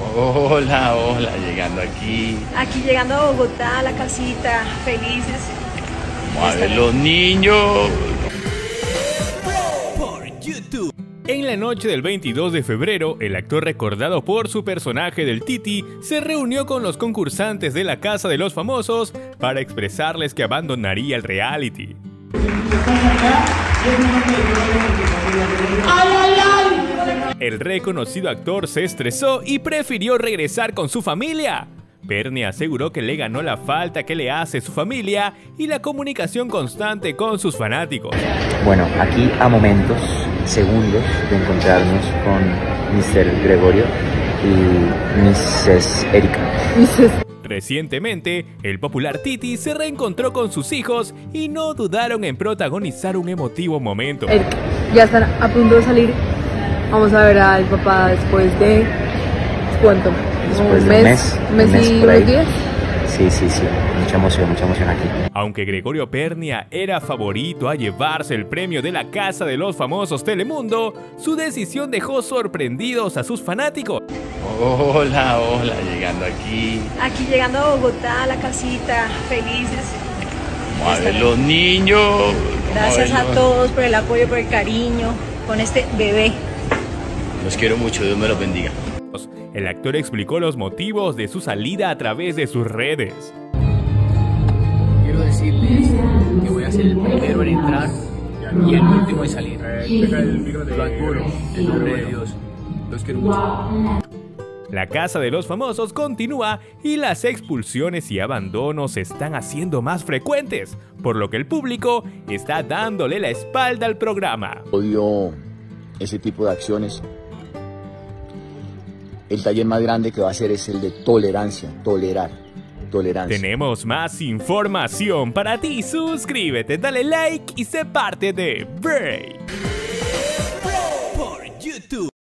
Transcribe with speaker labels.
Speaker 1: Hola, hola, llegando aquí.
Speaker 2: Aquí llegando a Bogotá, a la casita, felices.
Speaker 1: A ver los niños.
Speaker 3: En la noche del 22 de febrero, el actor recordado por su personaje del Titi se reunió con los concursantes de la Casa de los Famosos para expresarles que abandonaría el reality. El reconocido actor se estresó y prefirió regresar con su familia. Bernie aseguró que le ganó la falta que le hace su familia y la comunicación constante con sus fanáticos.
Speaker 4: Bueno, aquí a momentos, segundos de encontrarnos con Mr. Gregorio y Mrs. Erika.
Speaker 3: Recientemente, el popular Titi se reencontró con sus hijos y no dudaron en protagonizar un emotivo momento.
Speaker 5: Ya están a punto de salir. Vamos a ver al papá después de... ¿cuánto?
Speaker 4: Después de un mes
Speaker 5: y
Speaker 4: por ahí.
Speaker 5: unos días.
Speaker 4: Sí, mucha emoción aquí.
Speaker 3: Aunque Gregorio Pernía era favorito a llevarse el premio de la Casa de los Famosos Telemundo, su decisión dejó sorprendidos a sus fanáticos.
Speaker 1: Hola, hola, llegando aquí.
Speaker 2: Aquí llegando a Bogotá, a la casita, felices.
Speaker 1: A ver los niños.
Speaker 2: Gracias a todos por el apoyo, por el cariño, con este bebé.
Speaker 1: Los quiero mucho, Dios me los bendiga.
Speaker 3: El actor explicó los motivos de su salida a través de sus redes.
Speaker 6: Quiero decirles que voy a ser el primero en entrar y el último en salir. Lo adjuro, en nombre de Dios. Los quiero mucho.
Speaker 3: La Casa de los Famosos continúa y las expulsiones y abandonos se están haciendo más frecuentes, por lo que el público está dándole la espalda al programa.
Speaker 7: Odio ese tipo de acciones. El taller más grande que va a hacer es el de tolerancia, tolerancia.
Speaker 3: Tenemos más información para ti. Suscríbete, dale like y sé parte de Break.